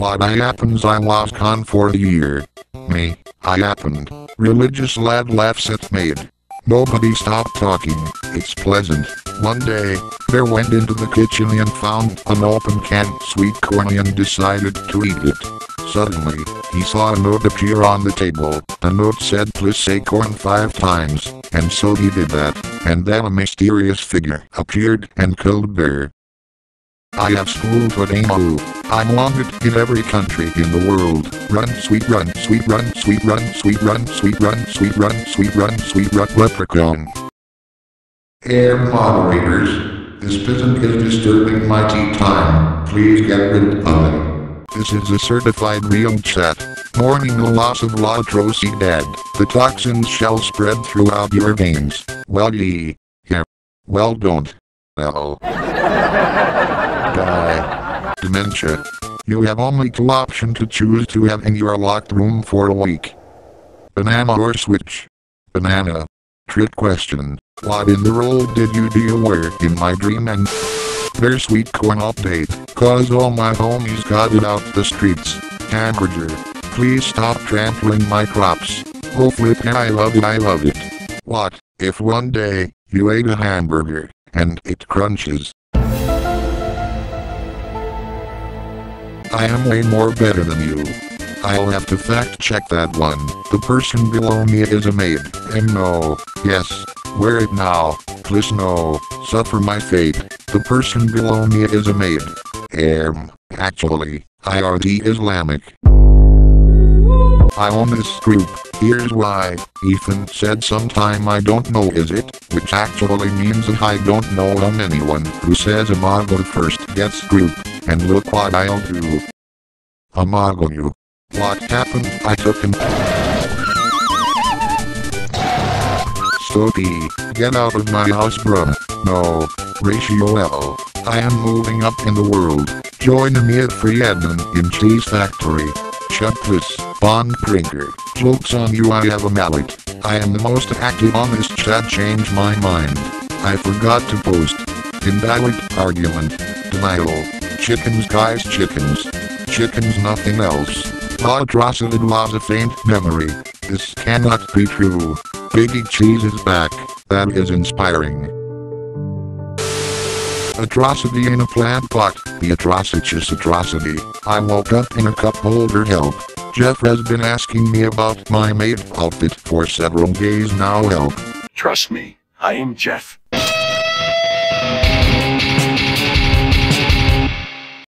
What I happens I was gone for the year. Me, I happened. Religious lad laughs at maid. Nobody stopped talking, it's pleasant. One day, there went into the kitchen and found an open canned sweet corn and decided to eat it. Suddenly, he saw a note appear on the table. The note said please say corn 5 times, and so he did that, and then a mysterious figure appeared and killed bear. I have school but ain't blue. I'm wanted in every country in the world. Run, sweet run, sweet run, sweet run, sweet run, sweet run, sweet run, sweet run, sweet run, leprechaun. Air moderators, this peasant is disturbing my tea time. Please get rid of him. This is a certified real chat. Mourning the loss of Atrocity dad. The toxins shall spread throughout your veins. Well yeah. Well don't. Die. Dementia. You have only 2 options to choose to have in your locked room for a week. Banana or switch. Banana. Trick question. What in the world did you do where in my dream and their sweet corn update, cause all my homies got it out the streets. Hamburger. Please stop trampling my crops. Oh flip I love it. What, if one day, you ate a hamburger, and it crunches? I am way more better than you. I'll have to fact check that one. The person below me is a maid. And no, yes, wear it now, please no, suffer my fate. The person below me is a maid. Actually, IRD Islamic. I own this group, here's why. Ethan said sometime I don't know is it, which actually means that I don't know anyone who says Amago first gets group, and look what I'll do. Amago you. What happened? I took him. Soapy, get out of my house bruh. No, ratio L. I am moving up in the world. Join me at Free Admin in Cheese Factory. Shut this, Bond Prinker. Joke's on you, I have a mallet. I am the most active on this chat, change my mind. I forgot to post. Invalid argument. Denial. Chickens guys chickens. Chickens nothing else. Atrocity was a faint memory. This cannot be true. Biggie Cheese is back. That is inspiring. Atrocity in a plant pot. The atrocious atrocity. I woke up in a cup holder help. Jeff has been asking me about my maid outfit for several days now help. Trust me, I am Jeff.